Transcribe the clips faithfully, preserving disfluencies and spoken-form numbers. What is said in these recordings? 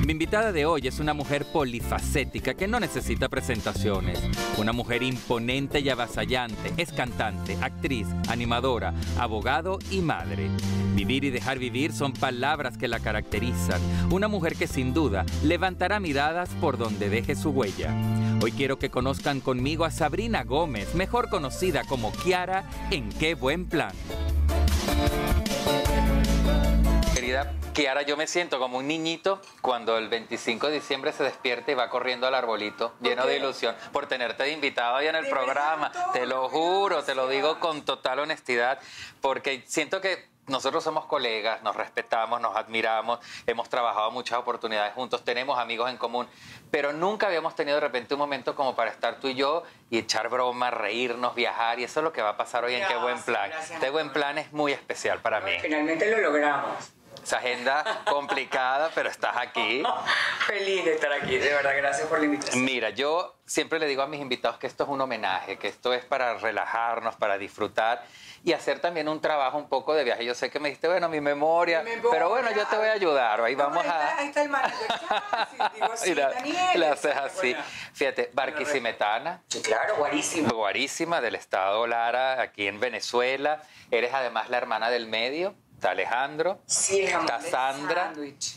Mi invitada de hoy es una mujer polifacética que no necesita presentaciones. Una mujer imponente y avasallante. Es cantante, actriz, animadora, abogado y madre. Vivir y dejar vivir son palabras que la caracterizan. Una mujer que sin duda levantará miradas por donde deje su huella. Hoy quiero que conozcan conmigo a Sabrina Gómez, mejor conocida como Kiara en Qué Buen Plan. Querida Kiara, yo me siento como un niñito cuando el veinticinco de diciembre se despierta y va corriendo al arbolito lleno de ilusión por tenerte de invitado ahí en el programa. Te lo juro, te lo digo con total honestidad, porque siento que nosotros somos colegas, nos respetamos, nos admiramos, hemos trabajado muchas oportunidades juntos, tenemos amigos en común, pero nunca habíamos tenido de repente un momento como para estar tú y yo y echar bromas, reírnos, viajar, y eso es lo que va a pasar hoy en Qué Buen Plan. Qué Buen Plan es muy especial para mí. Finalmente lo logramos. Esa agenda complicada, pero estás aquí. Feliz de estar aquí, de verdad, gracias por la invitación. Mira, yo siempre le digo a mis invitados que esto es un homenaje, que esto es para relajarnos, para disfrutar y hacer también un trabajo un poco de viaje. Yo sé que me dijiste, bueno, mi memoria, mi memoria. Pero bueno, yo te voy a ayudar. Ahí no, vamos ahí a... Está, ahí está el manager. Digo así, Mira, Daniel. le haces así. Bueno. Fíjate, Barquisimetana. Sí, claro, Guarísima. Guarísima, del estado Lara, aquí en Venezuela. Eres además la hermana del medio. Está Alejandro, sí, está Sandra,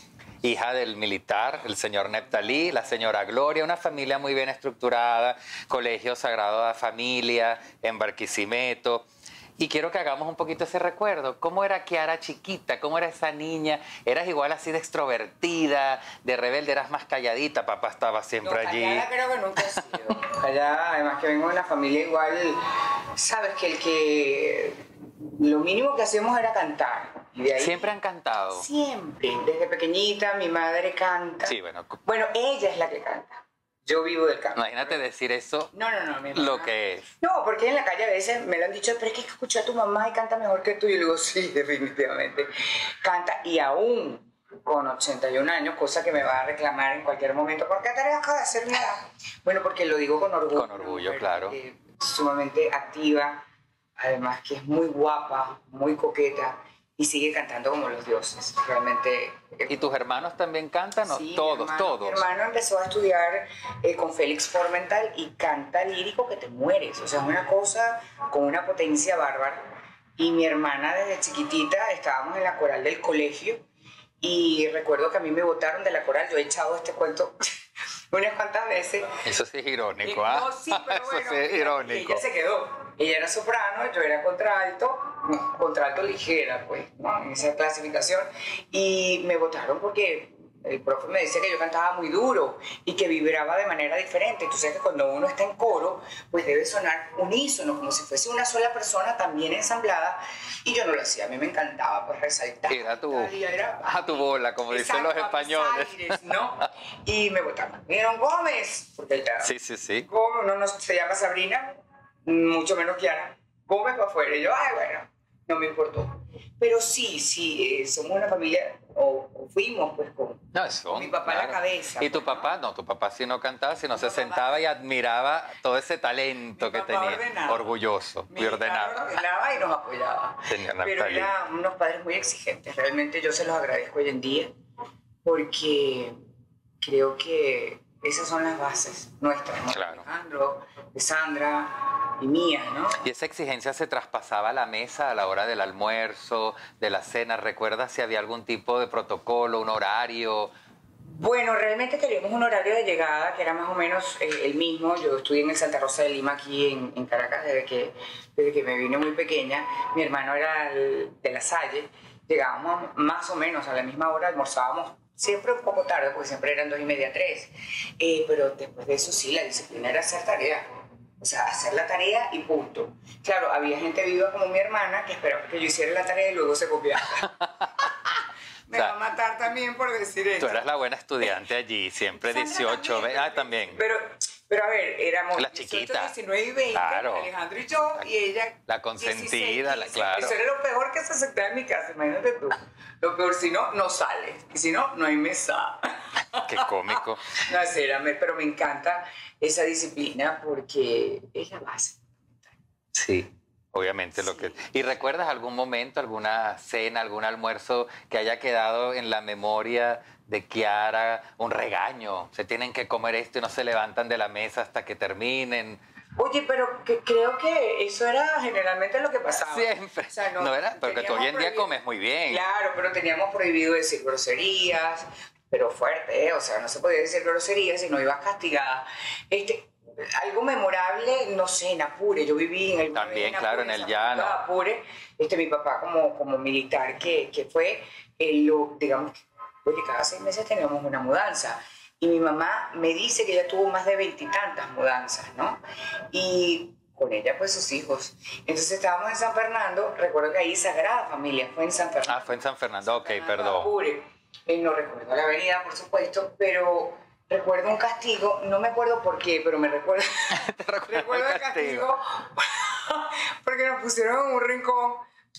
hija del militar, el señor Neptalí, la señora Gloria, una familia muy bien estructurada, Colegio Sagrado de Familia, en Barquisimeto. Y quiero que hagamos un poquito ese recuerdo. ¿Cómo era Kiara chiquita? ¿Cómo era esa niña? ¿Eras igual así de extrovertida, de rebelde? ¿Eras más calladita? Papá estaba siempre no, allí. Callada creo que nunca he sido. Callada, además que vengo de una familia igual, sabes que el que... Lo mínimo que hacíamos era cantar. Y de ahí, ¿Siempre han cantado? Siempre. Desde pequeñita mi madre canta. Sí, bueno. Bueno, ella es la que canta. Yo vivo del canto. Imagínate decir eso. No, no, no. Mi mamá, lo que es. No, porque en la calle a veces me lo han dicho, pero es que escuché a tu mamá y canta mejor que tú. Y yo digo, sí, definitivamente. Canta y aún con ochenta y un años, cosa que me va a reclamar en cualquier momento. ¿Por qué te dejas de hacer nada? Bueno, porque lo digo con orgullo. Con orgullo, ¿no? Claro. Eh, sumamente activa. Además que es muy guapa, muy coqueta y sigue cantando como los dioses. Realmente. ¿Y tus hermanos también cantan? ¿No? Sí, todos, mi hermano, todos. Mi hermano empezó a estudiar eh, con Félix Formental y canta lírico que te mueres. O sea, es una cosa con una potencia bárbara. Y mi hermana desde chiquitita estábamos en la coral del colegio y recuerdo que a mí me botaron de la coral. Yo he echado este cuento unas cuantas veces. Eso sí es irónico, ¿ah? No, sí, pero Eso bueno, sí es irónico. Y ella se quedó. Ella era soprano, yo era contralto, contralto ligera, pues, ¿no? En esa clasificación. Y me votaron porque el profe me decía que yo cantaba muy duro y que vibraba de manera diferente. Tú sabes que cuando uno está en coro, pues debe sonar unísono, como si fuese una sola persona también ensamblada. Y yo no lo hacía, a mí me encantaba, pues resaltar. Era tu, era, a tu bola, como dicen los españoles. Aires, ¿no? Y me votaron. Me dijeron Gómez, porque ella, sí, sí, sí. Gómez, no, no se llama Sabrina, mucho menos Kiara. Gómez para afuera. Y yo, ay, bueno, no me importó. Pero sí, sí, eh, somos una familia, o, o fuimos, pues, con, no, son, con mi papá claro. en la cabeza. ¿Y tu pues, papá? No, no, tu papá sí no cantaba, sino mi se sentaba papá, y admiraba todo ese talento que tenía. Ordenaba. Orgulloso mi y ordenado. ordenaba y nos apoyaba. Pero eran unos padres muy exigentes. Realmente yo se los agradezco hoy en día, porque creo que esas son las bases nuestras, ¿no? Claro. De Alejandro, de Sandra y mías, ¿no? Y esa exigencia se traspasaba a la mesa a la hora del almuerzo, de la cena. ¿Recuerdas si había algún tipo de protocolo, un horario? Bueno, realmente teníamos un horario de llegada que era más o menos eh, el mismo. Yo estudié en el Santa Rosa de Lima, aquí en, en Caracas, desde que, desde que me vine muy pequeña. Mi hermano era el, de La Salle. Llegábamos más o menos a la misma hora, almorzábamos siempre un poco tarde, porque siempre eran dos y media, tres. Eh, pero después de eso sí, la disciplina era hacer tarea. O sea, hacer la tarea y punto. Claro, había gente viva como mi hermana que esperaba que yo hiciera la tarea y luego se copiaba. Me o sea, va a matar también por decir esto. Tú eras la buena estudiante allí, siempre dieciocho. También, ah, también. Pero, pero a ver, éramos la chiquita, diecinueve y veinte, claro. Alejandro y yo, la, y ella la consentida, dieciséis, la, claro. Eso era lo peor que se aceptaba en mi casa, imagínate tú. Lo peor, si no, no sale. Y si no, no hay mesa. Qué cómico. No, espérame, pero me encanta esa disciplina porque es la base. Sí. Obviamente sí. Lo que... ¿Y recuerdas algún momento, alguna cena, algún almuerzo que haya quedado en la memoria de Kiara un regaño. Se tienen que comer esto y no se levantan de la mesa hasta que terminen. Oye, pero que creo que eso era generalmente lo que pasaba. Siempre. O sea, no, no era, porque tú hoy en día prohibido, comes muy bien. Claro, pero teníamos prohibido decir groserías, pero fuerte, ¿eh? O sea, no se podía decir groserías si no ibas castigada. Este, algo memorable, no sé, en Apure, yo viví en el También, en claro, Apure, en el San llano. Francisco de Apure, este, mi papá como, como militar que, que fue, él lo, digamos, porque cada seis meses teníamos una mudanza. Y mi mamá me dice que ella tuvo más de veintitantas mudanzas, ¿no? Y con ella, pues, sus hijos. Entonces estábamos en San Fernando, recuerdo que ahí Sagrada Familia fue en San Fernando. Ah, fue en San Fernando, ok, San Fernando, perdón. Apure. Eh, no recuerdo la avenida, por supuesto, pero recuerdo un castigo, no me acuerdo por qué, pero me recuerdo, ¿Te recuerdas recuerdo el castigo porque nos pusieron en un rincón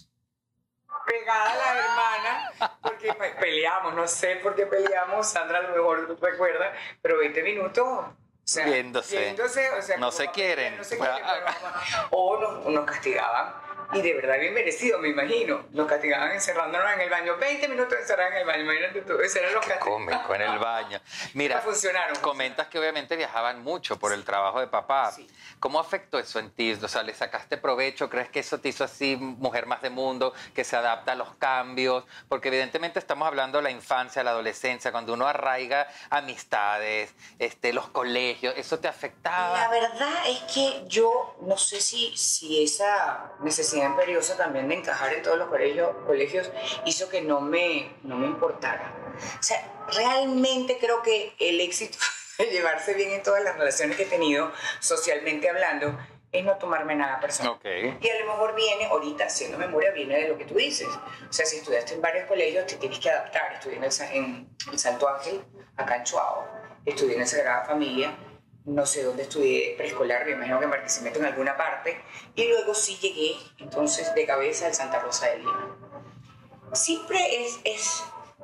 pegada a la hermana, porque pe- peleamos, no sé por qué peleamos, Sandra a lo mejor recuerda, pero veinte minutos, o sea, Viéndose. viéndose, o sea, No como se papá, quieren. no se quieren, pero vamos, o nos, nos castigaban, y de verdad bien merecido, me imagino, nos castigaban encerrándonos en el baño, veinte minutos encerrados en el baño, imagínate tú, esos eran los castigos. Cómico, en el baño. Mira, funcionaron. comentas que obviamente viajaban mucho por el trabajo de papá. Sí. ¿Cómo afectó eso en ti? O sea, ¿le sacaste provecho? ¿Crees que eso te hizo así mujer más de mundo, que se adapta a los cambios? Porque evidentemente estamos hablando de la infancia, la adolescencia, cuando uno arraiga amistades, este, los colegios, ¿eso te afectaba? La verdad es que yo no sé si, si esa necesidad imperiosa también de encajar en todos los colegios, colegios hizo que no me, no me importara. O sea, realmente creo que el éxito de llevarse bien en todas las relaciones que he tenido, socialmente hablando, es no tomarme nada personal. Okay. Y a lo mejor viene, ahorita haciendo memoria, viene de lo que tú dices. O sea, si estudiaste en varios colegios, te tienes que adaptar. Estudié en el, en el Santo Ángel, acá en Chuao. Estudié en el Sagrada Familia. No sé dónde estudié preescolar, me imagino que en Barquisimeto en alguna parte. Y luego sí llegué, entonces, de cabeza al Santa Rosa de Lima. Siempre es... es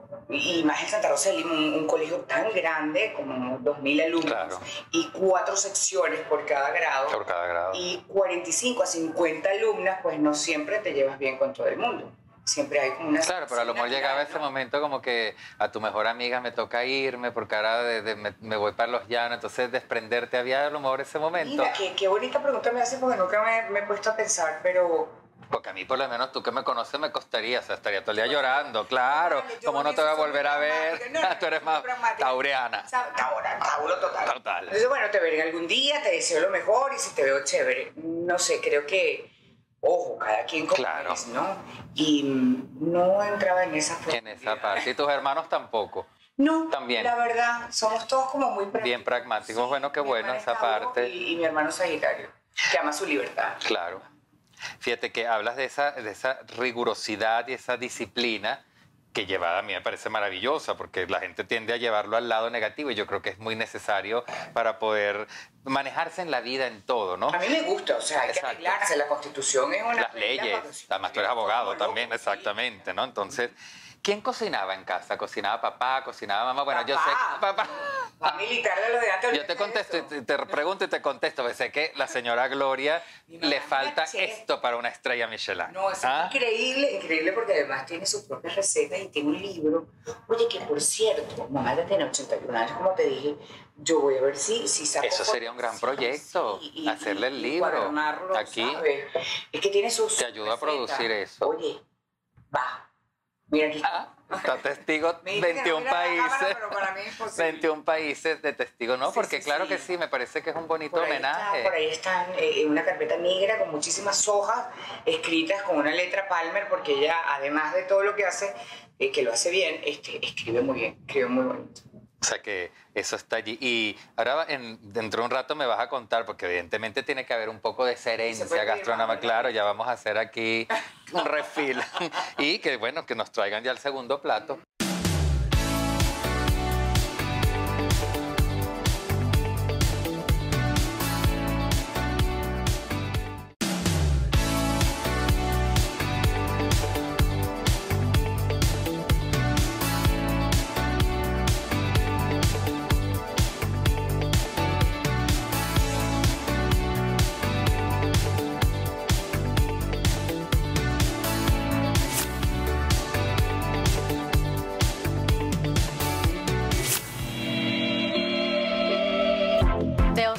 y más en Santa Rosa de Lima, un, un colegio tan grande, como dos mil alumnos, Claro. y cuatro secciones por cada grado, Por cada grado. y cuarenta y cinco a cincuenta alumnas, pues no siempre te llevas bien con todo el mundo. Siempre hay como una... Claro, pero a lo mejor llegaba ese ¿no? momento como que a tu mejor amiga me toca irme porque ahora de, de- me, me voy para los llanos, entonces desprenderte, había a lo mejor ese momento. Mira, qué, qué bonita pregunta me haces porque nunca me, me he puesto a pensar, pero... Porque a mí por lo menos tú que me conoces me costaría, o sea, estaría todo el día llorando, claro, Vale, yo como no en te voy a eso soy volver a muy ver, pragmática. No, no, tú eres soy más muy pragmática. taureana. Sa- Taura, Tauro total. Total. Entonces, bueno, te veré algún día, te deseo lo mejor y si te veo chévere. No sé, creo que, ojo, cada quien como Claro. es, ¿no? Y mm, no entraba en esa En esa parte, y tus hermanos tampoco. No, También. la verdad, somos todos como muy prácticos. Bien pragmáticos, bueno, qué mi bueno hermana esa es Tauro parte. Y, y mi hermano Sagitario, que ama su libertad. Claro. Fíjate que hablas de esa, de esa rigurosidad y esa disciplina que llevada a mí me parece maravillosa, porque la gente tiende a llevarlo al lado negativo y yo creo que es muy necesario para poder manejarse en la vida en todo, ¿no? A mí me gusta, o sea, hay Exacto. que arreglarse, la Constitución es una... Las leyes, además tú eres abogado también, exactamente, ¿no? Entonces, ¿quién cocinaba en casa? ¿Cocinaba papá? ¿Cocinaba mamá? Bueno, yo sé que papá... Va militar de los de antes. Yo te contesto, y te, te pregunto y te contesto, porque sé que la señora Gloria Mi mamá le es falta una chef. esto para una estrella Michelin. No, es ¿Ah? increíble, increíble porque además tiene sus propias recetas y tiene un libro. Oye, que por cierto, mamá ya tiene ochenta y un años, como te dije, yo voy a ver si, si saco Eso sería un gran sí, proyecto, sí, y- hacerle el y libro. encuadernarlo, Aquí ¿sabes? Es que tiene sus te ayuda a recetas. producir eso. Oye, va, mira aquí. Ah, está testigo Me dice que no veintiún mira la cámara, países. pero para mí es posible. veintiún países de testigo, ¿no? Sí, Porque sí, claro sí. que sí, me parece que es un bonito Por ahí, homenaje. está, por ahí están eh, en una carpeta negra con muchísimas hojas escritas con una letra Palmer, porque ella, además de todo lo que hace, eh, que lo hace bien, este, escribe muy bien, escribe muy bonito. O sea que eso está allí. Y ahora en, dentro de un rato me vas a contar, porque evidentemente tiene que haber un poco de esa herencia puede pedir gastronómica. más, Claro, ya vamos a hacer aquí un refill. Y que bueno, que nos traigan ya el segundo plato.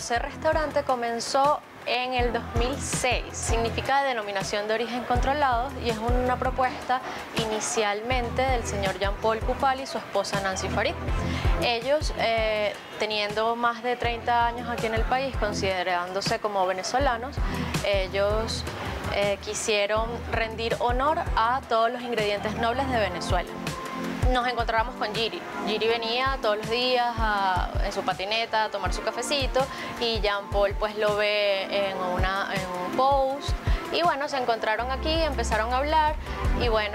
José Restaurante comenzó en el dos mil seis. Significa denominación de origen controlado y es una propuesta inicialmente del señor Jean-Paul Coupal y su esposa Nancy Farid. Ellos, eh, teniendo más de treinta años aquí en el país, considerándose como venezolanos, ellos eh, quisieron rendir honor a todos los ingredientes nobles de Venezuela. Nos encontramos con Giri. Giri venía todos los días a, en su patineta a tomar su cafecito y Jean Paul pues lo ve en, una, en un post y bueno, se encontraron aquí, empezaron a hablar y bueno,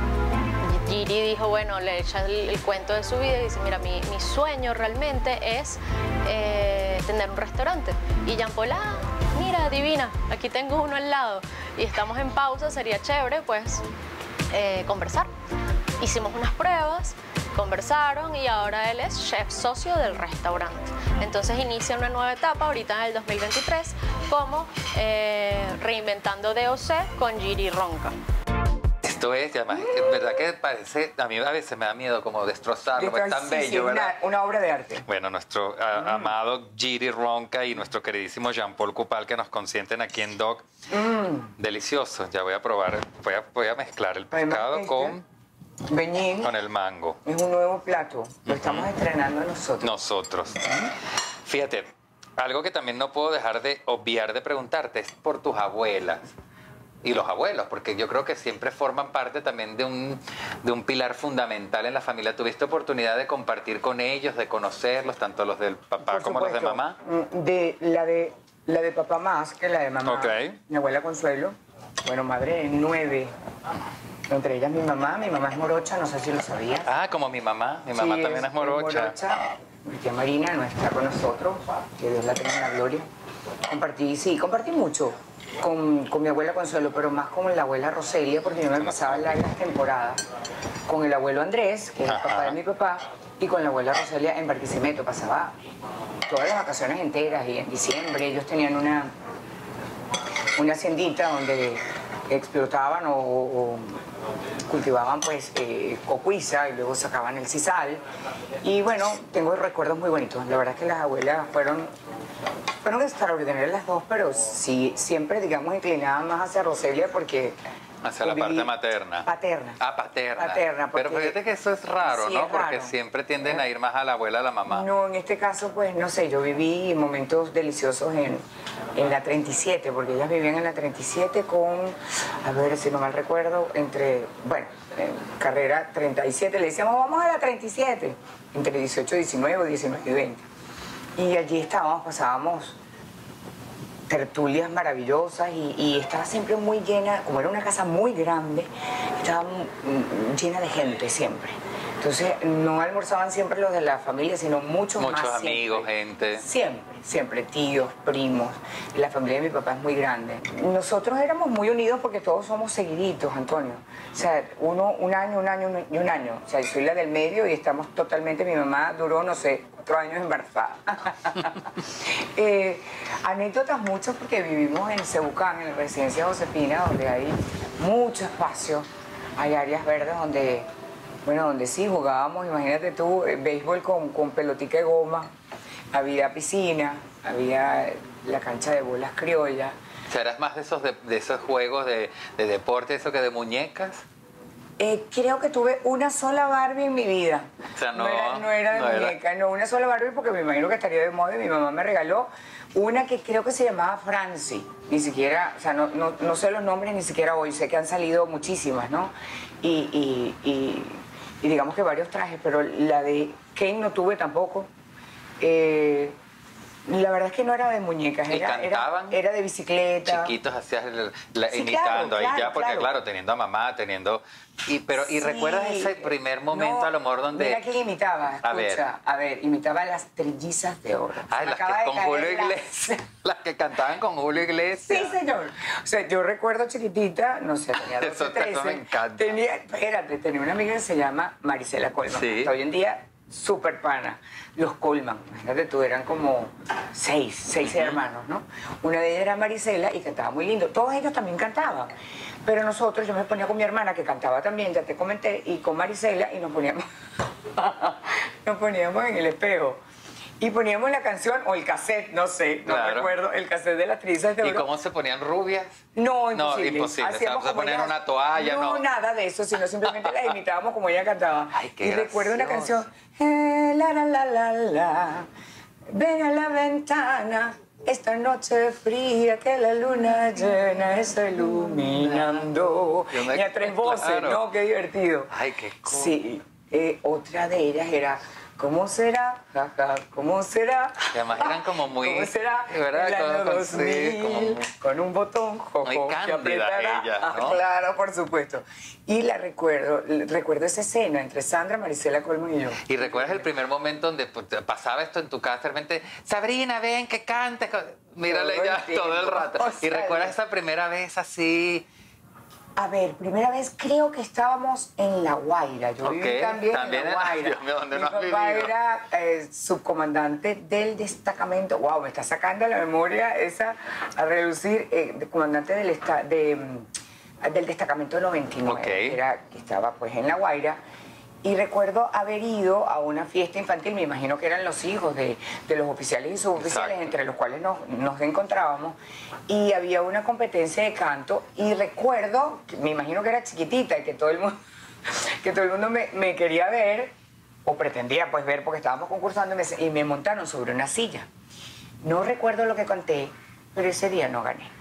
Giri dijo, bueno, le echa el, el cuento de su vida y dice, mira, mi, mi sueño realmente es eh, tener un restaurante. Y Jean Paul, ah, mira, divina, aquí tengo uno al lado y estamos en pausa, sería chévere pues eh, conversar. Hicimos unas pruebas, conversaron y ahora él es chef socio del restaurante. Entonces inicia una nueva etapa ahorita en el dos mil veintitrés como eh, reinventando D O C con Giri Ronca. Esto es, además, es verdad que parece, a mí a veces me da miedo como destrozarlo, es tan sí, bello, sí, ¿verdad? Una, una obra de arte. Bueno, nuestro a, mm. amado Giri Ronca y nuestro queridísimo Jean-Paul Coupal que nos consienten aquí en Doc. Mm. Delicioso, ya voy a probar, voy a, voy a mezclar el pescado este... con... Beñín con el mango. Es un nuevo plato, lo uh-huh. estamos estrenando nosotros. Nosotros. Uh-huh. Fíjate, algo que también no puedo dejar de obviar de preguntarte es por tus abuelas y los abuelos, porque yo creo que siempre forman parte también de un, de un pilar fundamental en la familia. ¿Tuviste oportunidad de compartir con ellos, de conocerlos, tanto los del papá por como supuesto. Los de mamá? De, la, de, la de papá más que la de mamá. Okay. Mi abuela Consuelo, bueno, madre de nueve. Entre ellas mi mamá, mi mamá es morocha, no sé si lo sabías. Ah, como mi mamá, mi mamá sí, también es, es morocha. morocha. Mi tía Marina no está con nosotros, que Dios la tenga en la gloria. Compartí, sí, compartí mucho con, con mi abuela Consuelo, pero más con la abuela Roselia, porque yo me pasaba largas temporadas con el abuelo Andrés, que es el Ajá. papá de mi papá, y con la abuela Roselia en Barquisimeto. Pasaba todas las vacaciones enteras y en diciembre ellos tenían una, una haciendita donde explotaban o, o cultivaban pues eh, cocuiza y luego sacaban el sisal y bueno, tengo recuerdos muy bonitos. La verdad es que las abuelas fueron fueron extraordinarias las dos, pero sí, siempre digamos inclinaban más hacia Roselia porque hacia la parte materna. Paterna. Ah, paterna. Paterna. Pero fíjate que eso es raro, sí, ¿no? Es porque raro. siempre tienden a ir más a la abuela, a la mamá. No, en este caso, pues, no sé, yo viví momentos deliciosos en, en la treinta y siete, porque ellas vivían en la treinta y siete con, a ver si no mal recuerdo, entre, bueno, en carrera treinta y siete, le decíamos, vamos a la treinta y siete, entre dieciocho, diecinueve, diecinueve y veinte. Y allí estábamos, pasábamos tertulias maravillosas y, y estaba siempre muy llena, como era una casa muy grande, estaba llena de gente siempre. Entonces no almorzaban siempre los de la familia, sino muchos, muchos más. Muchos amigos, siempre. gente. Siempre, siempre, tíos, primos. La familia de mi papá es muy grande. Nosotros éramos muy unidos porque todos somos seguiditos, Antonio. O sea, uno, un año, un año y un año. O sea, yo soy la del medio y estamos totalmente, mi mamá duró, no sé, cuatro años embarazada. eh, anécdotas muchas porque vivimos en Cebucán, en la residencia Josefina, donde hay mucho espacio. Hay áreas verdes donde... Bueno, donde sí jugábamos, imagínate tú, béisbol con, con pelotica de goma, había piscina, había la cancha de bolas criollas. ¿Serás más de esos, de, de esos juegos de, de deporte, eso que de muñecas? Eh, creo que tuve una sola Barbie en mi vida. O sea, no, no era, no era de no muñeca, era. no, una sola Barbie porque me imagino que estaría de moda y mi mamá me regaló una que creo que se llamaba Francie. Ni siquiera, o sea, no, no, no sé los nombres ni siquiera hoy, sé que han salido muchísimas, ¿no? Y... y, y y digamos que varios trajes, pero la de Kane no tuve tampoco. Eh, la verdad es que no era de muñecas, ¿Y era, cantaban? Era, era de bicicleta. Chiquitos hacías el- la- Sí, imitando claro, ahí claro, ya, porque claro. claro, teniendo a mamá, teniendo... Y, pero, ¿y Sí. recuerdas ese primer momento No, a lo mejor donde... Mira quién imitaba, escucha, A ver. a ver, imitaba a las trillizas de oro. Ay, Se me las acaba que de con caer Julio la- Iglesias. Las que cantaban con Julio Iglesias. Sí, señor. O sea, yo recuerdo chiquitita, no sé, tenía doce, Eso- eso trece. me encanta. Tenía, espérate, tenía una amiga que se llama Marisela Colman. Sí. Hasta hoy en día, súper pana. Los Colman, imagínate tú, eran como seis, seis uh-huh. hermanos, ¿no? Una de ellas era Marisela y cantaba muy lindo. Todos ellos también cantaban. Pero nosotros, yo me ponía con mi hermana que cantaba también, ya te comenté, y con Marisela y nos poníamos, nos poníamos en el espejo. Y poníamos la canción o el cassette, no sé, no Claro. recuerdo, el cassette de las trizas de ¿Y oro. cómo se ponían rubias? No, imposible. No, imposible. Hacíamos O sea, se como ponían ella- una toalla, no. no. nada de eso, sino simplemente la imitábamos como ella cantaba. Ay, qué y recuerdo una gracioso. canción, eh, la, la, la, la, la, ven a la ventana, esta noche fría que la luna llena está iluminando. Yo me- Y a tres voces, claro. ¿no? Qué divertido. Ay, qué cool. Sí, eh, otra de ellas era, ¿cómo será? Jaja, ¿cómo será? Y además eran como muy- ¿Cómo será? ¿verdad? El año Como- dos mil, sí, como muy- con un botón, jojo, Muy que cándida apretará. ella, Ah, ¿no? claro, por supuesto. Y la recuerdo, recuerdo esa escena entre Sandra, Marisela Colmo y yo. ¿Y recuerdas el primer momento donde pues, te pasaba esto en tu casa? De repente, Sabrina, ven, que cantes. Mírale Todo el ya tiempo. todo el rato. O ¿Y sea, recuerdas esa primera vez así? A ver, primera vez creo que estábamos en La Guaira. Yo viví Ok, también, también en en- La Guaira. Dios mío, ¿dónde Mi no has papá vivido? era eh, subcomandante del destacamento. Wow, me está sacando la memoria esa a relucir. Eh, de comandante del, esta- de, mm, del destacamento noventa y nueve. Ok. Que era, que estaba pues en La Guaira. Y recuerdo haber ido a una fiesta infantil, me imagino que eran los hijos de, de los oficiales y suboficiales, Exacto. entre los cuales nos, nos encontrábamos, y había una competencia de canto, y recuerdo, que me imagino que era chiquitita y que todo el mundo, que todo el mundo me, me quería ver, o pretendía pues ver porque estábamos concursando, y me, y me montaron sobre una silla. No recuerdo lo que conté, pero ese día no gané.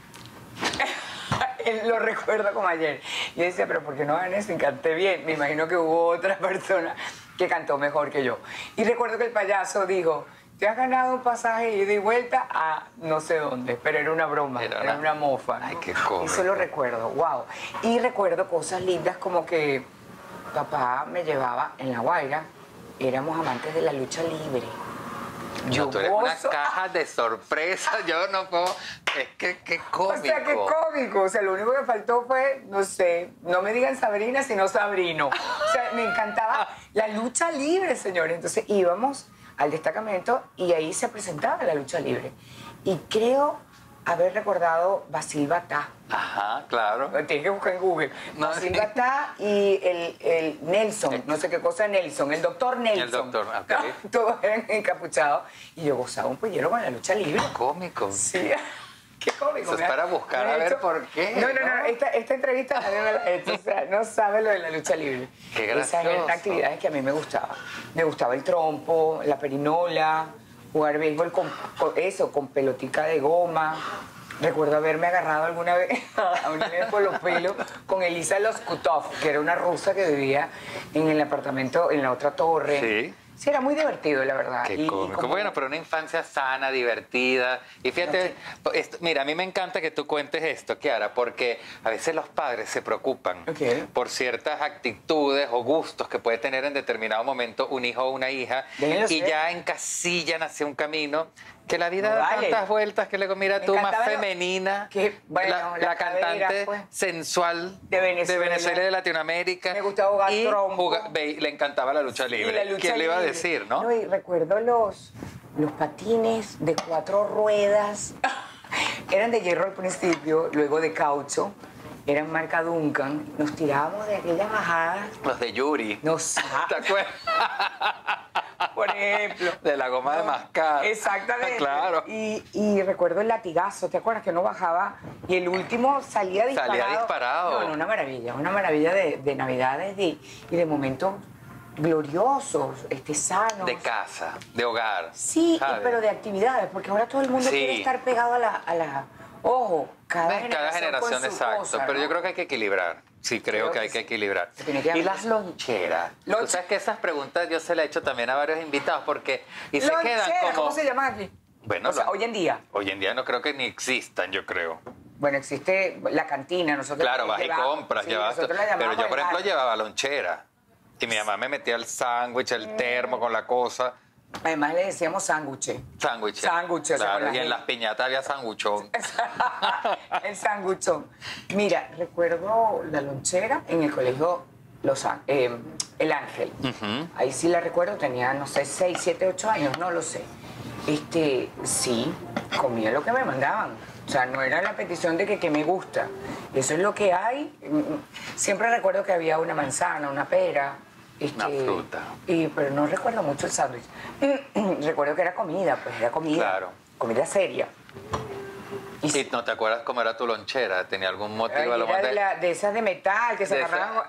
Lo recuerdo como ayer. Yo decía, pero ¿por qué no gané si canté bien? Me imagino que hubo otra persona que cantó mejor que yo. Y recuerdo que el payaso dijo, te has ganado un pasaje ida y vuelta a no sé dónde, pero era una broma, Era era, una- una mofa. ¿no? Ay, qué cómico. Eso lo recuerdo, wow. Y recuerdo cosas lindas como que papá me llevaba en La Guaira, éramos amantes de la lucha libre. No, tú eres una gozo- caja de sorpresas. Yo no puedo. Es que qué cómico. O sea, qué cómico. O sea, lo único que faltó fue, no sé, no me digan Sabrina, sino Sabrino. O sea, me encantaba la lucha libre, señores. Entonces íbamos al destacamento y ahí se presentaba la lucha libre. Y creo haber recordado Basil Batá. Ajá, claro. Tienes que buscar en Google. No, Basil sí. Batá y el, el Nelson, no sé qué cosa Nelson, el doctor Nelson. doctor, ok. Todos eran encapuchados. Y yo gozaba un pollero con la lucha libre. Cómico. Sí, qué cómico. Eso es me ha- para buscar me ha a ver hecho- por qué, No, no, no, ¿no? Esta, esta entrevista nadie me la ha hecho, o sea, no sabe lo de la lucha libre. Qué Esas eran gracioso. actividades que a mí me gustaban. Me gustaba el trompo, la perinola, jugar béisbol con, con eso, con pelotica de goma. Recuerdo haberme agarrado alguna vez a una vez por los pelos con Elisa Loskutov, que era una rusa que vivía en el apartamento, en la otra torre. Sí. Sí, era muy divertido, la verdad. Qué Y- y cómico. como- Bueno, pero una infancia sana, divertida. Y fíjate, esto- mira, a mí me encanta que tú cuentes esto, Kiara, porque a veces los padres se preocupan Ok. por ciertas actitudes o gustos que puede tener en determinado momento un hijo o una hija Déjenlo y ser. ya encasillan hacia un camino que la vida No da vale. tantas vueltas que le digo, mira Me tú, más encantaba lo- femenina, que, bueno, la, la la cantante cadera, pues. sensual De Venezuela. Venezuela y de Latinoamérica. Me gustaba jugar y trompo. juga- ve- le encantaba la lucha libre. Y la lucha ¿Quién le iba a libre. decir, no? No, y recuerdo los, los patines de cuatro ruedas. Eran de hierro al principio, luego de caucho. Eran marca Duncan. Nos tirábamos de aquellas bajadas. Los de Yuri. Nos ¿Te acuerdas? por ejemplo. De la goma de No, mascar. Exactamente. Claro. Y, y recuerdo el latigazo, ¿te acuerdas que no bajaba? Y el último salía disparado. Salía disparado. No, no, una maravilla, una maravilla de, de navidades de- y de momentos gloriosos, este, sanos. De casa, de hogar. Sí, y- ¿sabes? pero de actividades, porque ahora todo el mundo Sí. quiere estar pegado a la... A la ojo, cada ¿Ves? generación, Cada generación, con su exacto. cosa, Pero ¿no? yo creo que hay que equilibrar. Sí, creo, Creo que que hay que sí. equilibrar. Definitivamente. Y las loncheras. Tú Lonche- sabes que esas preguntas yo se las he hecho también a varios invitados porque... Y se Loncheras, quedan como... ¿cómo se llaman aquí? Bueno, O sea, lo- hoy en día. Hoy en día no creo que ni existan, yo creo. Bueno, existe la cantina, nosotros... Claro, vas y llevamos- compras, sí, llevas... nosotros la Pero llamamos yo, por ejemplo, el- llevaba lonchera. Y mi mamá me metía el sándwich, el termo con la cosa. Además le decíamos sándwich. Sándwich. Sándwich, o sea, Claro, con la y en gente. las piñatas había sándwichón. El sanguchón. Mira, recuerdo la lonchera en el colegio Los Án- eh, El Ángel. Ahí sí la recuerdo, tenía, no sé, seis, siete, ocho años, no lo sé. Este, sí, comía lo que me mandaban. O sea, no era la petición de que, que me gusta. Eso es lo que hay. Mm, Siempre recuerdo que había una manzana, una pera, Este, Una fruta. Y, pero no recuerdo mucho el sándwich. Recuerdo que era comida, pues era comida. Claro. Comida seria. ¿Y si no te acuerdas cómo era tu lonchera? ¿Tenía algún motivo? Ay, a lo era mejor de, de- la- de esas de metal que se de agarraban.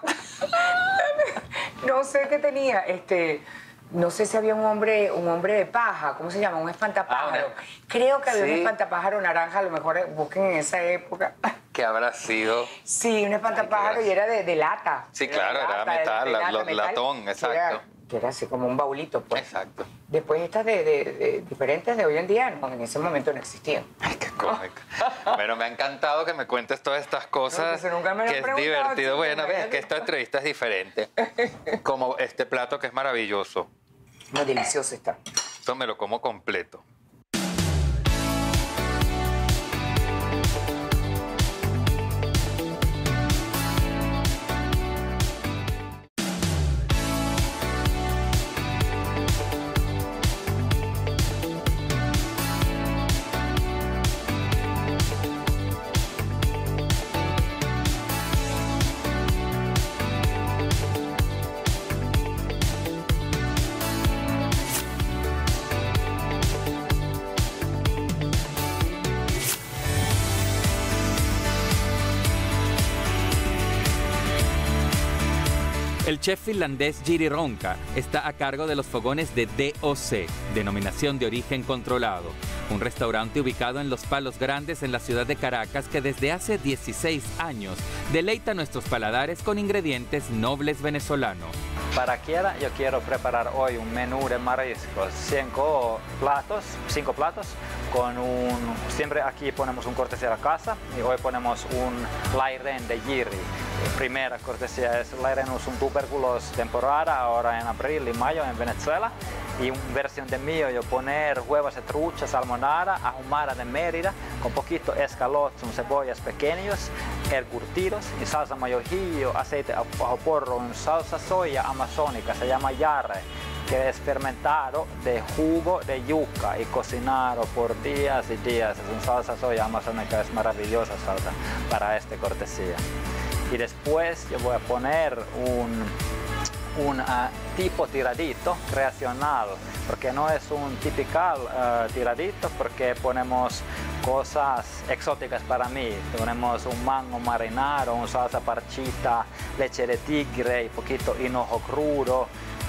No sé qué tenía. Este, no sé si había un hombre, un hombre de paja, ¿cómo se llama? Un espantapájaro. Ah, una- Creo que había un Sí. espantapájaro naranja, a lo mejor eh, busquen en esa época. ¿Qué habrá sido? Sí, un espantapájaro Ay, qué y era de, de lata. Sí, de claro, era lata, de- metal, de la- lata, lo- metal, latón, que exacto. era- Que era así como un baulito, pues. Exacto. Después estas de, de- de diferentes de hoy en día, no, en ese momento no existían. Ay, qué cómico. Bueno, me ha encantado que me cuentes todas estas cosas. No, que eso nunca me lo que han es preguntado, divertido. chico, Bueno, ves imagínate. que esta entrevista es diferente. Como este plato que es maravilloso. No, delicioso está. Esto me lo como completo. El chef finlandés Jiri Ronka está a cargo de los fogones de D O C, Denominación de Origen Controlado, un restaurante ubicado en Los Palos Grandes en la ciudad de Caracas que desde hace dieciséis años deleita nuestros paladares con ingredientes nobles venezolanos. Para quiera, yo quiero preparar hoy un menú de mariscos, cinco platos, cinco platos, con un, siempre aquí ponemos un cortesía a la casa y hoy ponemos un Lairen de Jiri. Primera cortesía es Lairen es un tubérculos temporada ahora en abril y mayo en Venezuela. Y una versión de mío, yo poner huevos de trucha, salmonada, ahumada de Mérida, con poquito escalots, un cebollas pequeños, curtidos y salsa mayojillo, aceite a porro, un salsa soya amazónica, se llama yarre, que es fermentado de jugo de yuca y cocinado por días y días. Es una salsa soya amazónica, es maravillosa salsa para esta cortesía. Y después yo voy a poner un un uh, tipo tiradito creacional, porque no es un typical uh, tiradito, porque ponemos cosas exóticas para mí. Ponemos un mango marinado, un salsa parchita, leche de tigre y poquito hinojo crudo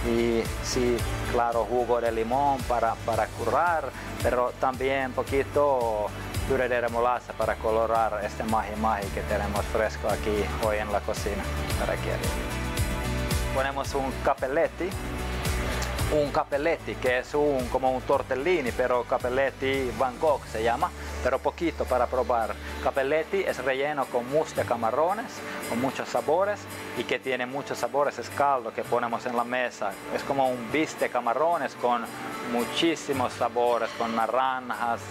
y sí, claro, jugo de limón para, para currar, pero también poquito puré de remolacha para colorar este maji maji que tenemos fresco aquí hoy en la cocina para que ponemos un capelletti, un capelletti que es un, como un tortellini, pero capelletti Van Gogh se llama, pero poquito para probar. Capelletti es relleno con mousse de camarones, con muchos sabores y que tiene muchos sabores, es caldo que ponemos en la mesa. Es como un bis de camarones con muchísimos sabores, con naranjas,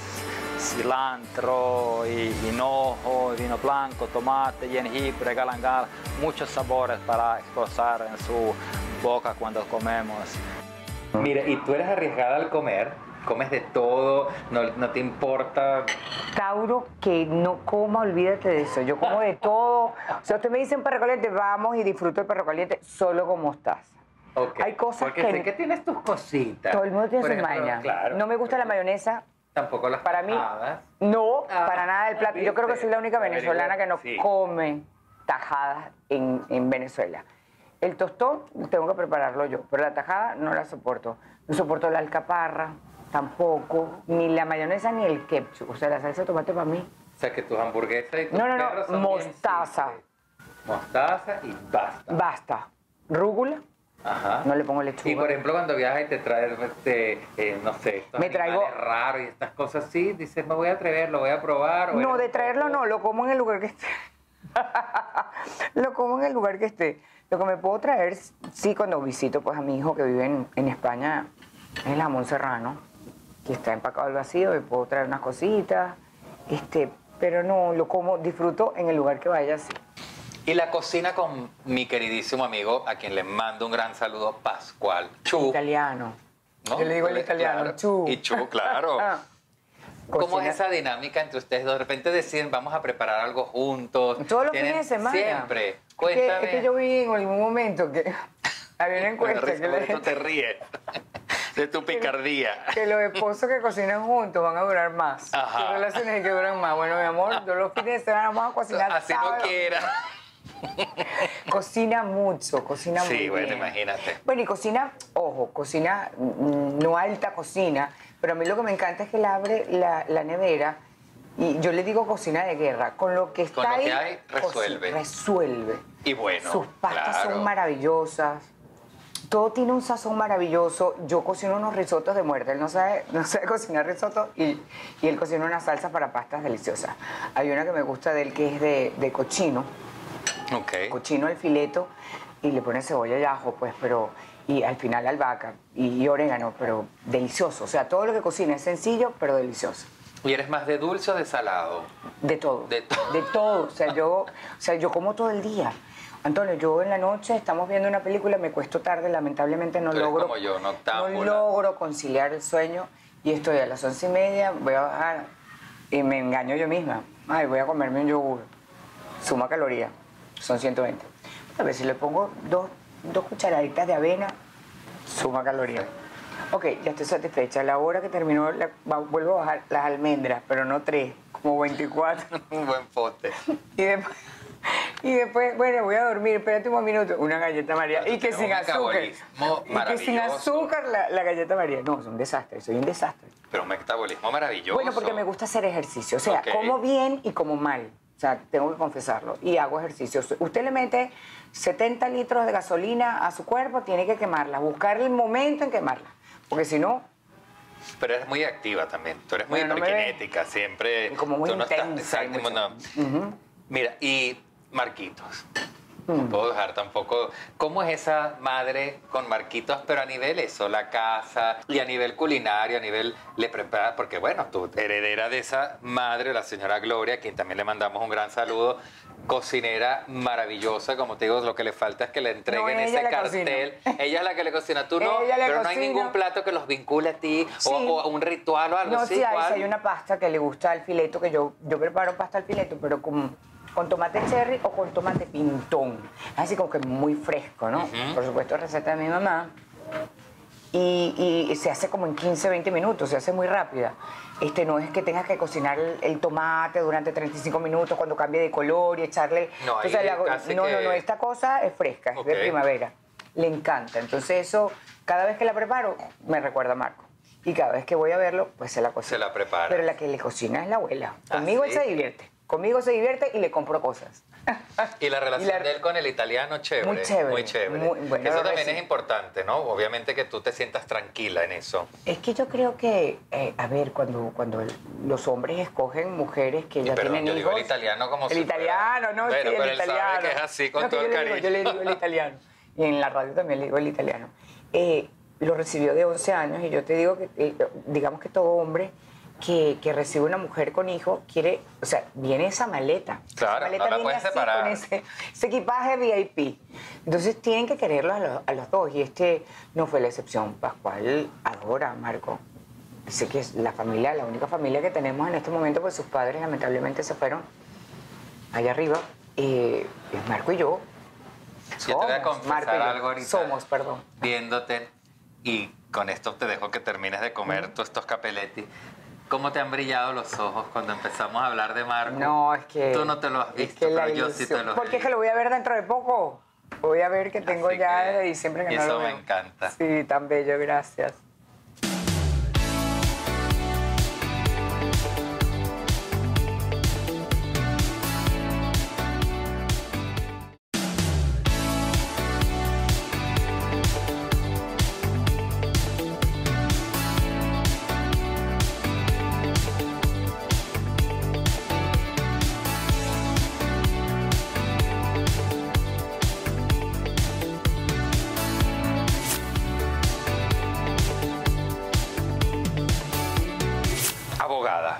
cilantro, y hinojo, vino blanco, tomate, jengibre, galangal, muchos sabores para expulsar en su boca cuando comemos. Mira, ¿y tú eres arriesgada al comer? ¿Comes de todo? ¿No, no te importa? Tauro, que no coma, olvídate de eso. Yo como de todo. O sea, usted me dice un perro caliente, vamos y disfruto el perro caliente solo con mostaza. Okay. Hay cosas Porque que... sé que tienes tus cositas. Todo el mundo tiene Por sus ejemplo, mañas. claro. No me gusta la mayonesa. Tampoco las Para mí, tajadas. no, Ah, para nada del plato. Yo creo que ¿viste? soy la única Averigua. venezolana que no Sí. come tajadas en, en Venezuela. El tostón tengo que prepararlo yo, pero la tajada no la soporto. No soporto la alcaparra, tampoco, ni la mayonesa ni el ketchup. O sea, la salsa de tomate para mí. O sea, que tus hamburguesas y tus No, no, perros no, son bien mostaza. simples. Mostaza y basta. Basta. Rúgula, Ajá. no le pongo lechuga. Y por ejemplo, cuando viajas y te traes, este, eh, no sé, estos Me animales traigo- raros y estas cosas así, dices, me voy a atrever, lo voy a probar. o No, eres de un traerlo poco- no, lo como en el lugar que esté. Lo como en el lugar que esté. Lo que me puedo traer, sí, cuando visito pues a mi hijo que vive en, en España, es el jamón serrano, que está empacado al vacío, y puedo traer unas cositas, este, pero no, lo como, disfruto en el lugar que vaya así. Y la cocina con mi queridísimo amigo, a quien le mando un gran saludo, Pascual Chu. Italiano. ¿no? Yo le digo el Claro. italiano, Chu. Y Chu, claro. ¿Cómo Cocina- es esa dinámica entre ustedes dos? De repente deciden, vamos a preparar algo juntos. Todos los Tienen- fines de semana. Siempre. Es que, Cuéntame. es que yo vi en algún momento que Había una encuesta Me que, ríes, le, tú te ríes de tu picardía. que los esposos que cocinan juntos van a durar más. Ajá. ¿Qué relaciones hay que duran más? Bueno, mi amor, yo los fines de semana vamos a cocinar. Así no sábado. quiera. Cocina mucho, cocina muy Sí, bueno, bien. imagínate. Bueno, y cocina, ojo, cocina, mm, no alta cocina, pero a mí lo que me encanta es que él abre la, la nevera y yo le digo cocina de guerra. Con lo que está Con lo ahí, que hay, resuelve. coci- resuelve. Y bueno, Sus pastas claro. son maravillosas. Todo tiene un sazón maravilloso. Yo cocino unos risotos de muerte. Él no sabe, no sabe cocinar risotto y, y él cocina una salsa para pastas deliciosas. Hay una que me gusta de él que es de, de cochino. Ok. Cochino al fileto y le pone cebolla y ajo, pues, pero... Y al final albahaca y, y orégano, pero delicioso. O sea, todo lo que cocina es sencillo, pero delicioso. ¿Y eres más de dulce o de salado? De todo. De todo. De todo. O sea, yo, o sea, yo como todo el día. Antonio, yo en la noche estamos viendo una película, me cuesto tarde, lamentablemente no Tú eres logro. como yo, no noctámbula. logro conciliar el sueño y estoy a las once y media, voy a bajar y me engaño yo misma. Ay, voy a comerme un yogur. Suma caloría, son ciento veinte. A ver si le pongo dos, dos cucharaditas de avena, suma caloría. Ok, ya estoy satisfecha. A la hora que terminó, la- va- vuelvo a bajar las almendras, pero no tres, como veinticuatro. Un buen pote. Y después, y después, bueno, voy a dormir, espérate un minuto, una galleta María. Claro, Y que tenemos sin un azúcar. metabolismo Y que sin maravilloso. azúcar la, la galleta María. No, es un desastre, soy un desastre. Pero un metabolismo maravilloso. Bueno, porque me gusta hacer ejercicio. O sea, Ok. como bien y como mal. O sea, tengo que confesarlo. Y hago ejercicio. Usted le mete setenta litros de gasolina a su cuerpo, tiene que quemarla. Buscar el momento en quemarla. Porque si no, Pero eres muy activa también. Tú eres muy Bueno, no me ves. hiperkinética, siempre. Como muy tú no estás- intensa y exacto, mucho. no. Mira, y Marquitos. Mm. No puedo dejar tampoco. ¿Cómo es esa madre con Marquitos, pero a nivel eso, la casa y a nivel culinario, a nivel le prepara? Porque bueno, tú heredera de esa madre, la señora Gloria, a quien también le mandamos un gran saludo, cocinera maravillosa, como te digo, lo que le falta es que le entreguen No, ella ese le cartel. Ella es la que le cocina, tú no, Ella le pero no hay cocina. ningún plato que los vincule a ti Sí. o, o un ritual o algo no, así. sí hay, ¿cuál? sí hay una pasta que le gusta al fileto, que yo, yo preparo pasta al fileto, pero con, con tomate cherry o con tomate pintón. Así como que muy fresco, ¿no? Ujú. Por supuesto, receta de mi mamá. Y, y se hace como en quince, veinte minutos, se hace muy rápida. Este, no es que tengas que cocinar el, el tomate durante treinta y cinco minutos cuando cambie de color y echarle... No, ahí Entonces, le hago- casi no, que- no, no, esta cosa es fresca, es Ok. de primavera. Le encanta. Entonces eso, cada vez que la preparo, me recuerda a Marco. Y cada vez que voy a verlo, pues se la cocina. Se la prepara. Pero la que le cocina es la abuela. ¿Ah, Conmigo sí? él se divierte. Conmigo se divierte y le compro cosas. Y la relación Y la- de él con el italiano, chévere. Muy chévere, Muy chévere. muy- bueno, eso lo también reci- es importante, ¿no? Obviamente que tú te sientas tranquila en eso. Es que yo creo que, eh, a ver, cuando, cuando el- los hombres escogen mujeres que ya Perdón, tienen yo digo hijos... el italiano como El si fuera- italiano, no, Bueno, sí, pero el él sabe italiano. que es así, con No, que todo yo el le digo- cariño. Yo le digo el italiano. Y en la radio también le digo el italiano. Eh, lo recibió de once años y yo te digo que, eh, digamos que todo hombre que, que recibe una mujer con hijo quiere, o sea, viene esa maleta. Claro, esa maleta no la viene puedes así, separar. con ese, ese equipaje V I P. Entonces tienen que quererlos a los, a los dos y este no fue la excepción. Pascual adora a Marco. Dice que es la familia, la única familia que tenemos en este momento, pues sus padres lamentablemente se fueron allá arriba. Eh, es Marco y yo. Yo te voy a Somos, confesar Marco y yo. algo ahorita. Somos, perdón. Viéndote, y con esto te dejo que termines de comer todos estos capeletti. ¿Cómo te han brillado los ojos cuando empezamos a hablar de Marco? No, es que... Tú no te lo has es visto, que la pero yo sí te ilusión- lo he Porque es que visto. lo voy a ver dentro de poco. Voy a ver que tengo Así ya que- desde diciembre que y no eso lo me veo. encanta. Sí, tan bello, gracias. Abogada.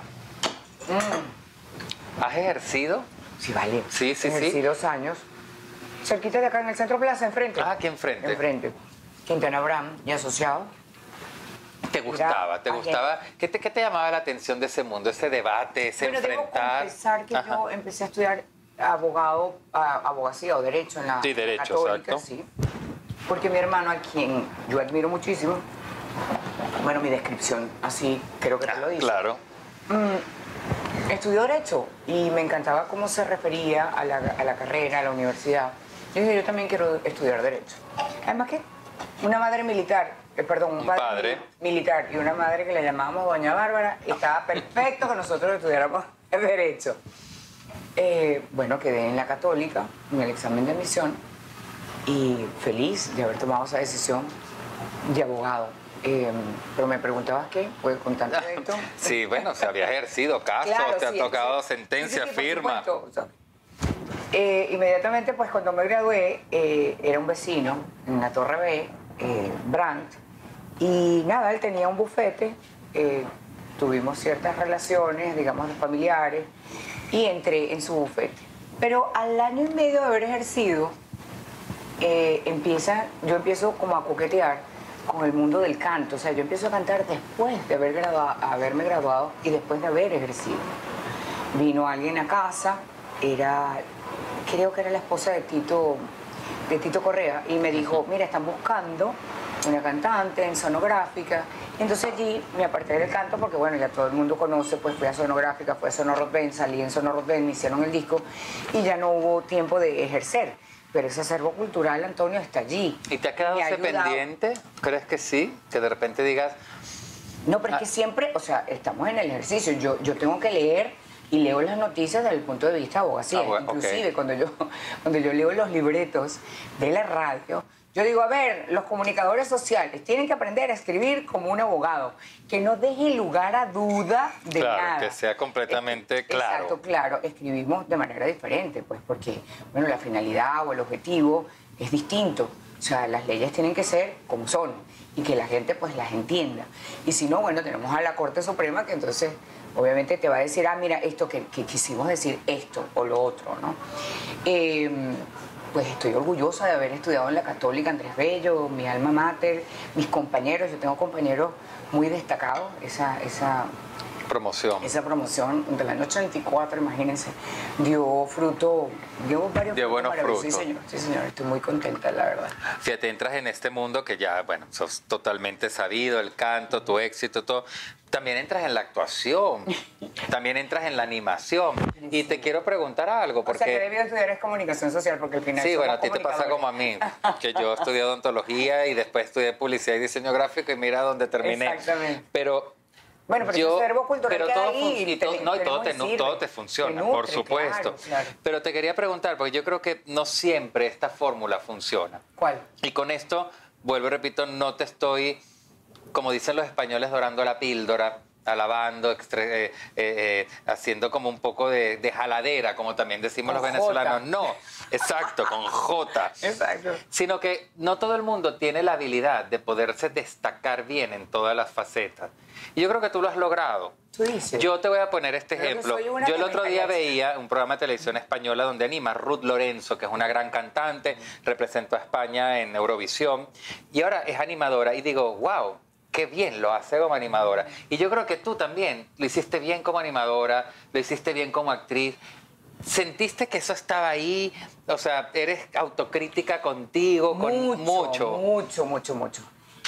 ¿Has ejercido? Sí, vale. Sí, sí, Ejercí sí. dos años. Cerquita de acá, en el Centro Plaza, enfrente. Ah, aquí enfrente. Enfrente. Quintana Abraham y asociado. ¿Te gustaba? ¿Te Mira, gustaba? ¿Qué te, ¿Qué te llamaba la atención de ese mundo, ese debate, ese Pero debo enfrentar? confesar que Ajá. yo empecé a estudiar abogado, a- abogacía o derecho en la Sí, derecho, católica, exacto. sí. Porque mi hermano, a quien yo admiro muchísimo, bueno, mi descripción así creo que te lo dice. Claro. Mm, estudió Derecho y me encantaba cómo se refería a la, a la carrera, a la universidad. Yo dije, yo también quiero estudiar Derecho. Además que una madre militar, eh, perdón, un, Un padre, padre. militar y una madre que le llamábamos Doña Bárbara, estaba perfecto que nosotros estudiáramos Derecho. Eh, bueno, quedé en la Católica, en el examen de admisión, y feliz de haber tomado esa decisión de abogado. Eh, pero me preguntabas qué, pues con tanto esto. Sí, bueno, se había ejercido casos, Claro, te ha sí, tocado sí. sentencia Sí, sí, por firma. supuesto, o sea, eh, inmediatamente, pues cuando me gradué, eh, era un vecino en la Torre B, eh, Brandt, y nada, él tenía un bufete, eh, tuvimos ciertas relaciones, digamos, familiares, y entré en su bufete. Pero al año y medio de haber ejercido, eh, empieza, yo empiezo como a coquetear con el mundo del canto. O sea, yo empiezo a cantar después de haber graduado, haberme graduado y después de haber ejercido. Vino alguien a casa, era, creo que era la esposa de Tito, de Tito Correa, y me dijo, mira, están buscando una cantante en sonográfica. Entonces allí me aparté del canto porque, bueno, ya todo el mundo conoce, pues fui a sonográfica, fui a Sonorotben, salí en Sonorotben, me hicieron el disco y ya no hubo tiempo de ejercer. Pero ese acervo cultural, Antonio, está allí. ¿Y te ha quedado Me ha ese ayudado. pendiente? ¿Crees que sí? Que de repente digas, No, pero es Ah. que siempre, o sea, estamos en el ejercicio. Yo, yo tengo que leer y leo las noticias desde el punto de vista de abogacía. Ah, bueno, Inclusive ok. cuando, yo, cuando yo leo los libretos de la radio, yo digo, a ver, los comunicadores sociales tienen que aprender a escribir como un abogado, que no deje lugar a duda de Claro, nada. que sea completamente Es- claro. Exacto, claro. Escribimos de manera diferente, pues, porque, bueno, la finalidad o el objetivo es distinto. O sea, las leyes tienen que ser como son y que la gente, pues, las entienda. Y si no, bueno, tenemos a la Corte Suprema que entonces, obviamente, te va a decir, ah, mira, esto que, que quisimos decir, esto o lo otro, ¿no? Eh, Pues estoy orgullosa de haber estudiado en la Católica Andrés Bello, mi alma mater, mis compañeros. Yo tengo compañeros muy destacados. Esa, esa, promoción. esa promoción del año ochenta y cuatro, imagínense, dio fruto, dio varios Dio frutos buenos maravillosos. Sí, frutos. señor, sí, señor. Estoy muy contenta, la verdad. Fíjate, entras en este mundo que ya, bueno, sos totalmente sabido, el canto, tu éxito, todo. También entras en la actuación, también entras en la animación. Y te quiero preguntar algo, O sea, que porque... debido estudiar es comunicación social, porque al final Sí, somos bueno, a ti te pasa como a mí, que yo estudié odontología y después estudié publicidad y diseño gráfico y mira dónde terminé. Exactamente. Pero Bueno, pero yo, ese acervo cultural pero queda todo ahí fun- y y todo, te- no, y todo, tenemos te, y no, sirve. todo te funciona, Te nutre, por supuesto. claro, claro. Pero te quería preguntar, porque yo creo que no siempre esta fórmula funciona. ¿Cuál? Y con esto, vuelvo y repito, no te estoy, como dicen los españoles, dorando la píldora, alabando, extre- eh, eh, eh, haciendo como un poco de, de jaladera, como también decimos Con los venezolanos. J. No, exacto, con J. Exacto. Sino que no todo el mundo tiene la habilidad de poderse destacar bien en todas las facetas. Y yo creo que tú lo has logrado. Tú dices. Yo te voy a poner este Creo que ejemplo. soy una Yo el que otro me día parece. veía un programa de televisión española donde anima Ruth Lorenzo, que es una gran cantante, representó a España en Eurovisión y ahora es animadora y digo, wow, qué bien lo hace como animadora. Y yo creo que tú también lo hiciste bien como animadora, lo hiciste bien como actriz. ¿Sentiste que eso estaba ahí? O sea, ¿eres autocrítica contigo? Con Mucho, mucho. mucho, mucho, mucho.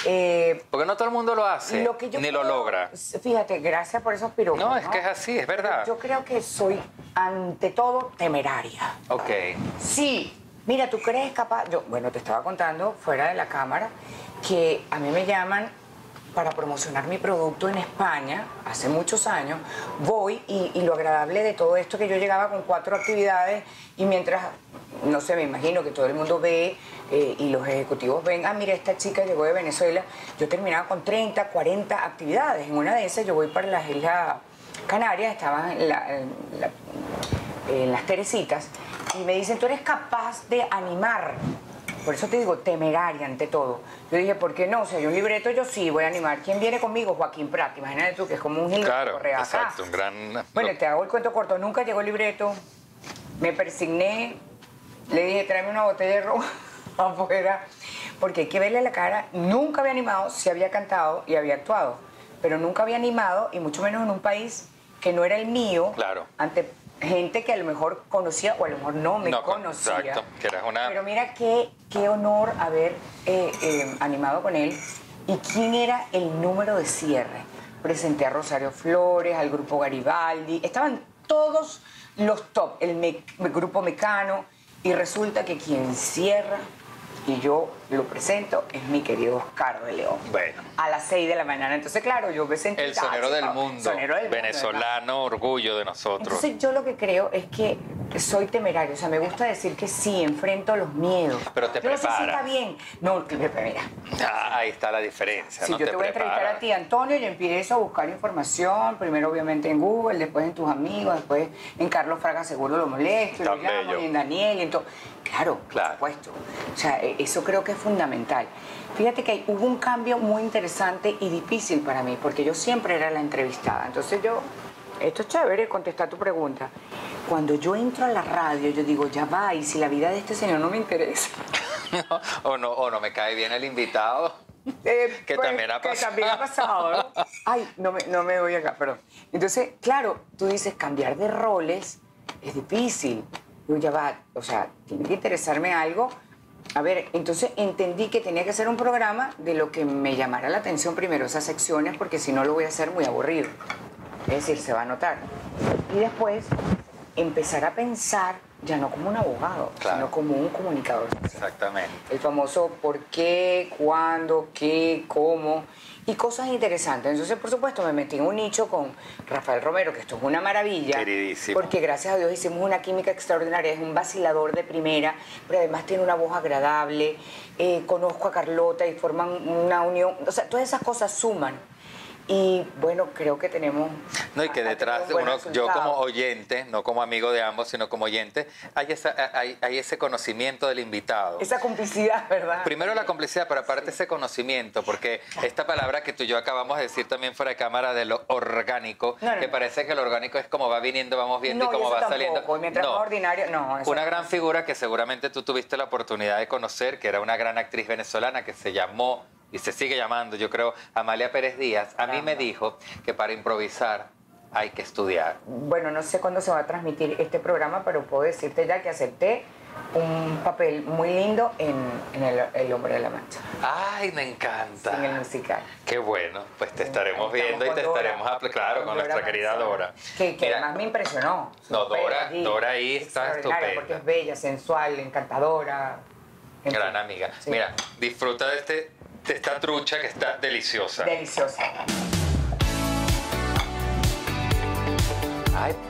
Eh, Porque no todo el mundo lo hace, lo que yo ni lo creo- logra. Fíjate, gracias por esos piropos. No, es que es así, es verdad. Yo creo que soy, ante todo, temeraria. Ok. Sí, mira, ¿tú crees capaz? Yo, bueno, te estaba contando fuera de la cámara que a mí me llaman para promocionar mi producto en España hace muchos años. Voy y, y lo agradable de todo esto que yo llegaba con cuatro actividades y mientras, no sé, me imagino que todo el mundo ve eh, y los ejecutivos ven, ah, mira, esta chica llegó de Venezuela, yo terminaba con treinta, cuarenta actividades. En una de esas yo voy para las Islas Canarias, estaba en, la- en la- en las Teresitas, y me dicen, tú eres capaz de animar. Por eso te digo, temeraria ante todo. Yo dije, ¿por qué no? O sea, hay un libreto, yo sí voy a animar. ¿Quién viene conmigo? Joaquín Prat. Imagínate tú que es como un Gilberto Claro, Correa acá. exacto, un gran... Bueno, te hago el cuento corto. Nunca llegó el libreto. Me persigné. Le dije, tráeme una botella de ron afuera. Porque hay que verle la cara. Nunca había animado, sí había cantado y había actuado. Pero nunca había animado, y mucho menos en un país que no era el mío. Claro. Ante gente que a lo mejor conocía o a lo mejor no me No, conocía. exacto, que eras una... Pero mira qué, qué honor haber eh, eh, animado con él. ¿Y quién era el número de cierre? Presenté a Rosario Flores, al grupo Garibaldi, estaban todos los top, el, me, el grupo Mecano, y resulta que quien cierra, y yo lo presento, es mi querido Oscar de León. Bueno. A las seis de la mañana. Entonces, claro, yo me sentí... El sonero del mundo, sonero del mundo, venezolano, orgullo de nosotros. Entonces yo lo que creo es que soy temerario, o sea, me gusta decir que sí, enfrento los miedos. Pero te yo no sé si preparas. está bien. No, que- mira, Ah, ahí está la diferencia, si ¿no? yo te, voy a entrevistar preparas. a ti, Antonio, yo empiezo a buscar información, primero obviamente en Google, después en tus amigos, después en Carlos Fraga seguro lo molesto, Tan lo llamo, bello. y en Daniel, y en todo. Claro, Claro. por supuesto. O sea, e- eso creo que es fundamental. Fíjate que hay- hubo un cambio muy interesante y difícil para mí, porque yo siempre era la entrevistada. Entonces yo, esto es chévere, contestar tu pregunta. Cuando yo entro a la radio, yo digo, ya va, y si la vida de este señor no me interesa. o, no, o no me cae bien el invitado. Eh, Que también ha Que pasado. también ha pasado, ¿no? Ay, no me, no me voy acá, perdón. Entonces, claro, tú dices, cambiar de roles es difícil. Yo ya va, o sea, tiene que interesarme algo. A ver, entonces entendí que tenía que hacer un programa de lo que me llamara la atención primero, esas secciones, porque si no lo voy a hacer muy aburrido. Es decir, se va a notar. Y después empezar a pensar ya no como un abogado, Claro. sino como un comunicador. Exactamente. El famoso por qué, cuándo, qué, cómo, y cosas interesantes. Entonces, por supuesto, me metí en un nicho con Rafael Romero, que esto es una maravilla. Queridísimo. Porque gracias a Dios hicimos una química extraordinaria. Es un vacilador de primera, pero además tiene una voz agradable. Eh, conozco a Carlota y forman una unión. O sea, todas esas cosas suman. Y bueno, creo que tenemos... No, y que ha- ha detrás de tenido un uno, buen yo como resultado. oyente, no como amigo de ambos, sino como oyente, hay, esa, hay, hay ese conocimiento del invitado. Esa complicidad, ¿verdad? Primero la complicidad, pero aparte ese conocimiento, porque esta palabra que tú y yo acabamos de decir también fuera de cámara de lo orgánico, No, no, que no. parece que lo orgánico es como va viniendo, vamos viendo No, y cómo eso va tampoco, saliendo. mientras más ordinario, no, eso Una no. gran figura que seguramente tú tuviste la oportunidad de conocer, que era una gran actriz venezolana que se llamó y se sigue llamando, yo creo, Amalia Pérez Díaz. A mí me dijo que para improvisar hay que estudiar. Bueno, no sé cuándo se va a transmitir este programa, pero puedo decirte ya que acepté un papel muy lindo en, en el, el Hombre de la Mancha, Ay, me encanta. en el musical. Qué bueno, pues te estaremos Estamos viendo y con te Dora, estaremos, apl- claro, con Dora nuestra querida Manzano, Dora. Que, que Mira, además me impresionó. su No, papel Dora- allí. Dora ahí está Extraordinaria, estupenda. porque es bella, sensual, encantadora. En gran fin, amiga. sí. Mira, disfruta de, este, de esta trucha que está deliciosa. Deliciosa. Ay,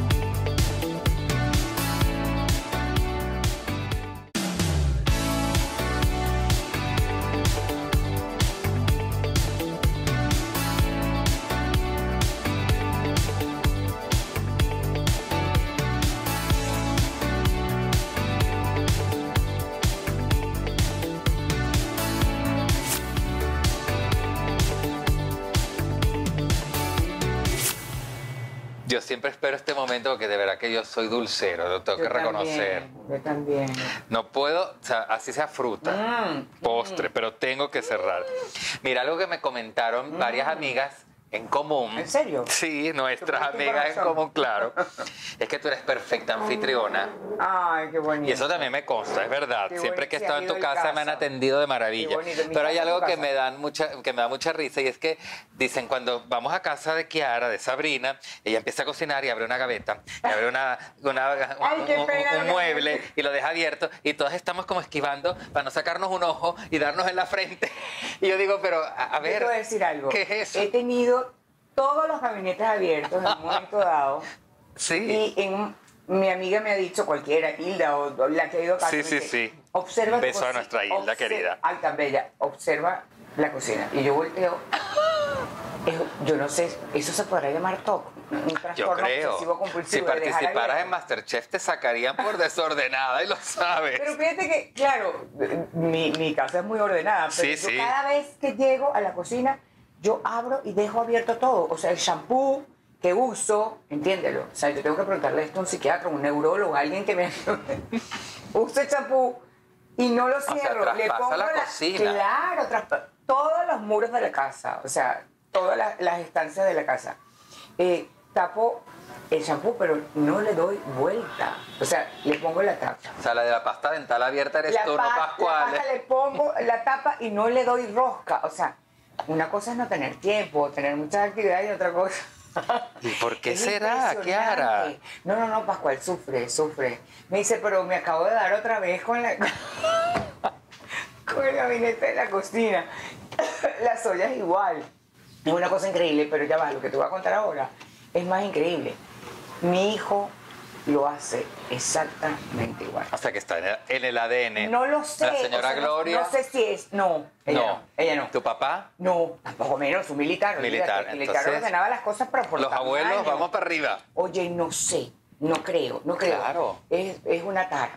yo siempre espero este momento porque de verdad que yo soy dulcero, lo tengo Yo que reconocer. también, yo también. No puedo, o sea, así sea fruta, Mm, postre, pero tengo que cerrar. Mira, algo que me comentaron varias amigas en común. ¿En serio? Sí, nuestras ¿Qué amigas en información? común, claro. Es que tú eres perfecta anfitriona. Ay, qué bonito. Y eso también me consta, es verdad. Qué Siempre que he bonito, estado en sí, tu has ido casa al me han caso. atendido de maravilla. Qué bonito, en mi Pero hay casa, algo tu que casa. me dan mucha, que me da mucha risa y es que dicen cuando vamos a casa de Kiara, de Sabrina, ella empieza a cocinar y abre una gaveta, y abre una, una- Ay, qué un, pena un lo que- mueble y lo deja abierto y todos estamos como esquivando para no sacarnos un ojo y darnos en la frente. Y yo digo, pero a, a Yo ver, te voy a decir algo. ¿qué es eso? He tenido todos los gabinetes abiertos en un momento dado. Sí. Y en, mi amiga me ha dicho, cualquiera, Hilda o, o la que ha ido a casa, Sí, me sí, dice, sí. Observa Un tu beso a cocina, nuestra Hilda, obse- querida. Ay, tan bella. Observa la cocina. Y yo volteo. Es- yo no sé, ¿eso se podrá llamar T O C? Un Yo trastorno creo. obsesivo Si compulsivo. de dejar participaras abierto. en Masterchef te sacarían por desordenada y lo sabes. Pero fíjate que, claro, mi, mi casa es muy ordenada, pero Sí, yo sí. cada vez que llego a la cocina, yo abro y dejo abierto todo. O sea, el shampoo que uso, entiéndelo. O sea, yo tengo que preguntarle esto a un psiquiatra, un neurólogo, a alguien que me uso el shampoo y no lo sea, cierro. Le traspasa pongo la cocina. Claro, traspa- todos los muros de la casa, o sea, todas las, las estancias de la casa. Eh, tapo el champú, pero no le doy vuelta. O sea, le pongo la tapa. O sea, la de la pasta dental abierta eres La, tú, pa no la Pascual. pasta le pongo la tapa y no le doy rosca. O sea, una cosa es no tener tiempo, tener muchas actividades y otra cosa. ¿Y por qué Es será, Kiara? impresionante. No, no, no, Pascual sufre, sufre. Me dice, pero me acabo de dar otra vez con la... con el gabinete de la cocina. Las ollas igual. Es una cosa increíble, pero ya va, lo que te voy a contar ahora es más increíble. Mi hijo lo hace exactamente igual. O sea, que está en el, en el A D N. No lo sé. La señora o sea, no- Gloria. No, sé si es... No, ella no. No. Ella no. ¿Tu papá? No, tampoco menos, un militar. Militar, olvídate, el militar entonces, ordenaba las cosas para por Los abuelos, tamaño. vamos para arriba. Oye, no sé, no creo, no creo. Claro. Es, es una tara.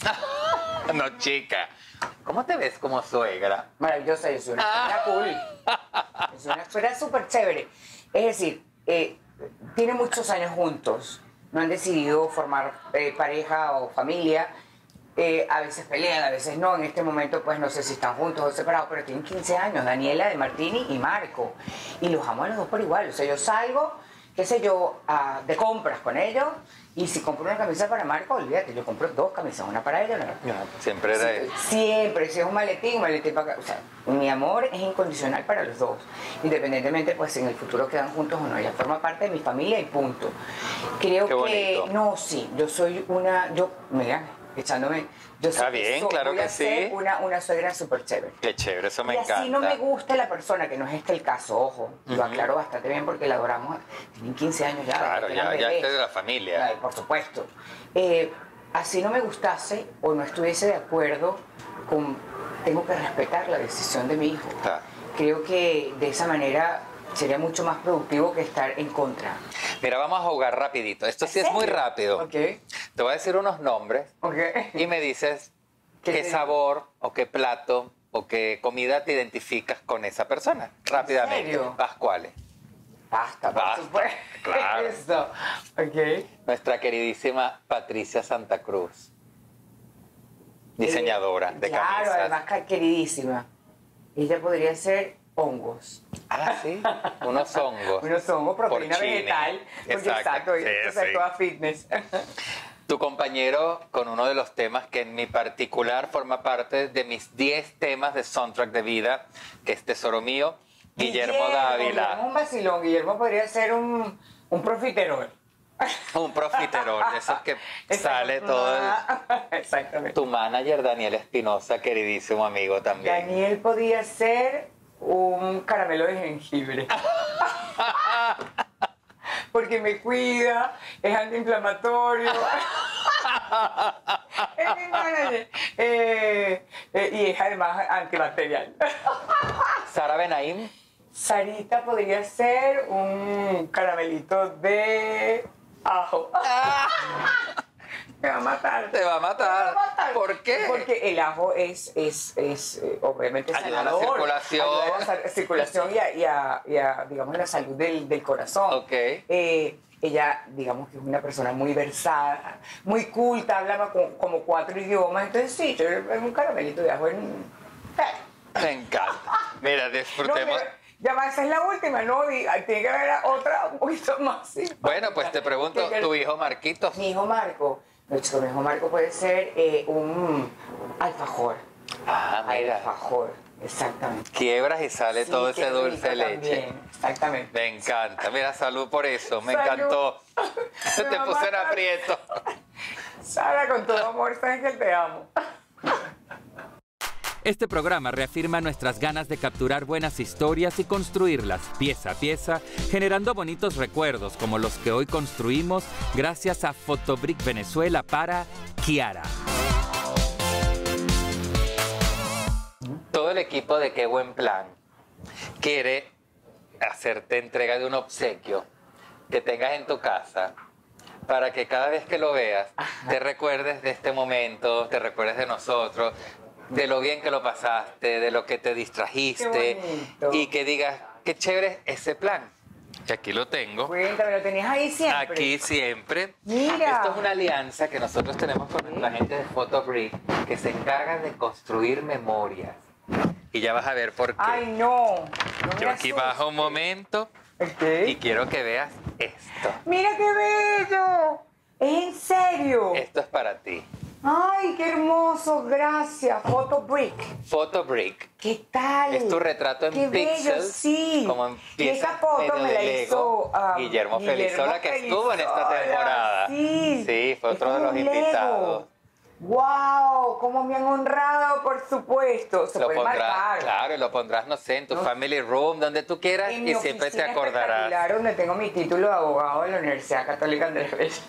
No, chica. ¿Cómo te ves como suegra? Maravillosa, yo soy una Ah. suegra cool. Es una suegra súper chévere. Es decir, eh, tiene muchos años juntos. No han decidido formar eh, pareja o familia. Eh, a veces pelean, a veces no. En este momento, pues no sé si están juntos o separados, pero tienen quince años. Daniela, de Martini y Marco. Y los amo a los dos por igual. O sea, yo salgo, qué sé yo, a- de compras con ellos. Y si compro una camisa para Marco, olvídate, yo compro dos camisas, una para ella y una para ella. Siempre era él. Siempre, si es un maletín, un maletín para acá. O sea, mi amor es incondicional para los dos. Independientemente, pues, si en el futuro quedan juntos o no. Ella forma parte de mi familia y punto. Creo Qué que... bonito. No, sí, yo soy una... Yo, mira, echándome... Yo Está sé que bien, soy- claro voy a que ser sí. Una, una suegra súper chévere. Qué chévere, eso me y encanta. así no me gusta la persona, que no es este el caso, ojo. Lo Ujú. aclaro bastante bien porque la adoramos. Tienen quince años ya. Claro, eran ya, ya bebés. es de la familia. Ay, por supuesto. Eh, así no me gustase o no estuviese de acuerdo con... Tengo que respetar la decisión de mi hijo. Claro. Creo que de esa manera sería mucho más productivo que estar en contra. Mira, vamos a jugar rapidito. Esto sí ¿En es muy serio? rápido. Ok, Te voy a decir unos nombres ok. y me dices ¿Qué qué te sabor o qué plato o qué comida te identificas con esa persona. Rápidamente. serio? Pascuales. Basta, por Basta, supuesto. claro. Eso. Ok. Nuestra queridísima Patricia Santa Cruz. Diseñadora de claro, camisas. además ca- queridísima. Ella podría ser hongos. Ah, sí. Unos hongos. Unos hongos, proteína Porcini. vegetal. Porque Exacto, exacto, sí, ella es sí. toda fitness. Tu compañero con uno de los temas que en mi particular forma parte de mis diez temas de soundtrack de vida, que es Tesoro Mío, Guillermo, Guillermo es Dávila. un vacilón. Guillermo podría ser un, un profiterol. Un profiterol, de esos que Exacto. sale todo. el- Exactamente. Tu manager, Daniel Espinosa, queridísimo amigo también. Daniel podía ser un caramelo de jengibre. Porque me cuida, es antiinflamatorio. Es mi manager. Eh, eh, y es además antibacterial. Sara Benaim. Sarita podría ser un caramelito de ajo. Me va a matar. Te va a matar. Me va a matar. ¿Por qué? Porque el ajo es, es, es eh, obviamente Ayuda a la sanador, circulación. ayuda a la sa- circulación y a, y a- y a, digamos, la salud del, del corazón. Ok. Eh, ella, digamos que es una persona muy versada, muy culta, hablaba con- como cuatro idiomas. Entonces, sí, yo es un caramelito de ajo. En, eh. Me encanta. Mira, No, disfrutemos. pero ya va, esa es la última, ¿no? Y hay- tiene que haber otra un poquito más. Sí. Bueno, pues te pregunto, Que- tu hijo Marquitos. Mi hijo Marco, no, chico, mi hijo Marco puede ser eh, un alfajor. Ah, mira. Alfajor, exactamente. Quiebras y sale Sí, todo qué ese dulce de rico leche. también, exactamente. Me encanta. Mira, salud por eso. Me Salud. encantó. Me Te va a puse en matar. aprieto. Sara, con todo amor, sabes que te amo. Este programa reafirma nuestras ganas de capturar buenas historias y construirlas pieza a pieza, generando bonitos recuerdos como los que hoy construimos gracias a Fotobrick Venezuela para Kiara. Todo el equipo de Qué Buen Plan quiere hacerte entrega de un obsequio que tengas en tu casa para que cada vez que lo veas te recuerdes de este momento, te recuerdes de nosotros, de lo bien que lo pasaste, de lo que te distrajiste Qué bonito. y que digas, qué chévere ese plan. Y aquí lo tengo. Cuéntame, lo tenías ahí siempre. Aquí siempre. Mira. Esto es una alianza que nosotros tenemos con nuestra gente de Fotobrick que se encargan de construir memorias. Y ya vas a ver por qué. Ay, no. no me Yo aquí bajo un asustes. momento Ok. y quiero que veas esto. ¡Mira qué bello! ¿Es en serio? Esto es para ti. ¡Ay, qué hermoso! Gracias. Photo Brick. Photo Brick. ¿Qué tal? Es tu retrato en qué píxeles. Bello, sí. Como en Y piezas esa foto medio me de la Lego. hizo um, Guillermo Felizola, que estuvo en esta Felizola, temporada. Sí. Sí, fue Es otro de como los un Lego. invitados. ¡Wow! ¿Cómo me han honrado? Por supuesto. Se Lo puede pondrás, marcar. claro, y lo pondrás, no sé, en tu No. family room, donde tú quieras, En y mi siempre te oficina acordarás. espectacular, donde tengo mi título de abogado de la Universidad Católica Andrés Bello.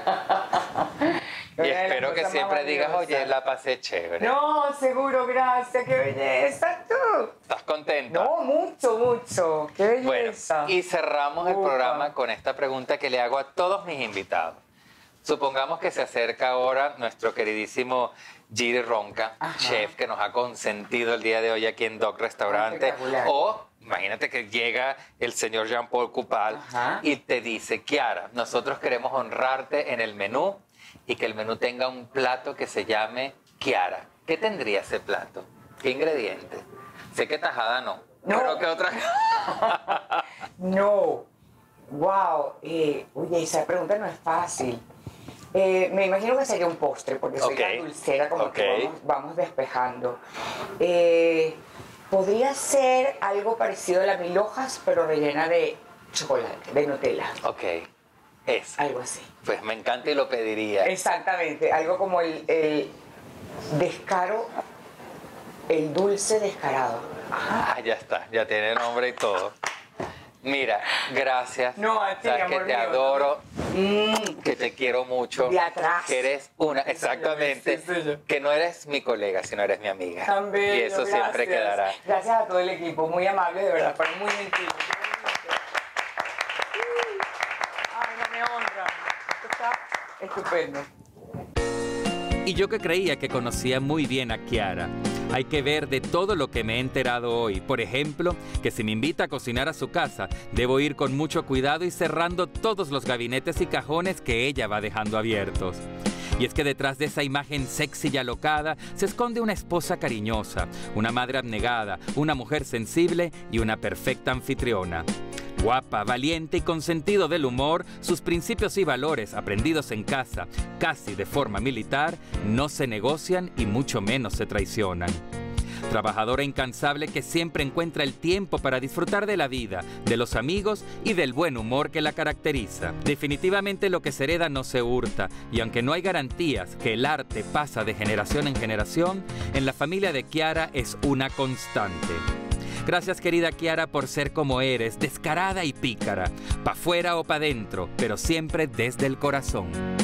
Y espero que siempre digas, oye, la pasé chévere. No, seguro, gracias, qué belleza tú. ¿Estás contenta? No, mucho, mucho, qué Bueno, belleza. y cerramos el Upa. programa con esta pregunta que le hago a todos mis invitados. Supongamos que se acerca ahora nuestro queridísimo Giri Ronca, Ajá. chef que nos ha consentido el día de hoy aquí en Doc Restaurante. Espectacular. O imagínate que llega el señor Jean-Paul Coupal Ajá. y te dice, Kiara, nosotros queremos honrarte en el menú y que el menú tenga un plato que se llame Kiara. ¿Qué tendría ese plato? ¿Qué ingrediente? Sé que tajada no. No. Pero ¿qué otra? No, wow, eh, oye, esa pregunta no es fácil. Eh, me imagino que sería un postre, porque soy Ok. tan dulcera como Ok. que vamos, vamos despejando. Eh, podría ser algo parecido a la mil hojas, pero rellena de chocolate, de Nutella, Ok, es. algo así. Pues me encanta y lo pediría. Exactamente, algo como el, el descaro, el dulce descarado. Ajá. Ah, ya está, ya tiene nombre y todo. Mira, gracias. No, a ti, Sabes amor que te mío, adoro, Mm, que te quiero mucho. De atrás. Que eres una, exactamente, Sí, sí, sí. que no eres mi colega, sino eres mi amiga. Tan bello, y eso siempre gracias. quedará. Gracias a todo el equipo, muy amable, de verdad, fueron muy gentil. Ay, no me honra. Esto está estupendo. Y yo que creía que conocía muy bien a Kiara. Hay que ver de todo lo que me he enterado hoy. Por ejemplo, que si me invita a cocinar a su casa, debo ir con mucho cuidado y cerrando todos los gabinetes y cajones que ella va dejando abiertos. Y es que detrás de esa imagen sexy y alocada se esconde una esposa cariñosa, una madre abnegada, una mujer sensible y una perfecta anfitriona. Guapa, valiente y con sentido del humor, sus principios y valores aprendidos en casa, casi de forma militar, no se negocian y mucho menos se traicionan. Trabajadora incansable que siempre encuentra el tiempo para disfrutar de la vida, de los amigos y del buen humor que la caracteriza. Definitivamente lo que se hereda no se hurta, y aunque no hay garantías que el arte pasa de generación en generación, en la familia de Kiara es una constante. Gracias, querida Kiara, por ser como eres, descarada y pícara, pa' fuera o pa' dentro, pero siempre desde el corazón.